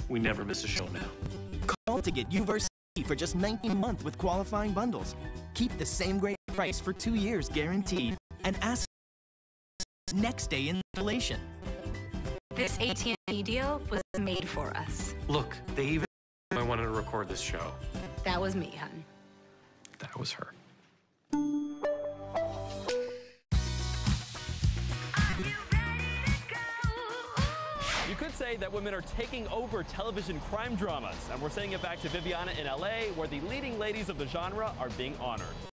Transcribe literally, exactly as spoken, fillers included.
We never miss a show now. Call to get Uverse for just nineteen dollars a month with qualifying bundles. Keep the same great price for two years guaranteed. And ask next day installation. This A T and T deal was made for us. Look, they even I wanted to record this show. That was me, hun. That was her. You could say that women are taking over television crime dramas, and we're sending it back to Viviana in L A, where the leading ladies of the genre are being honored.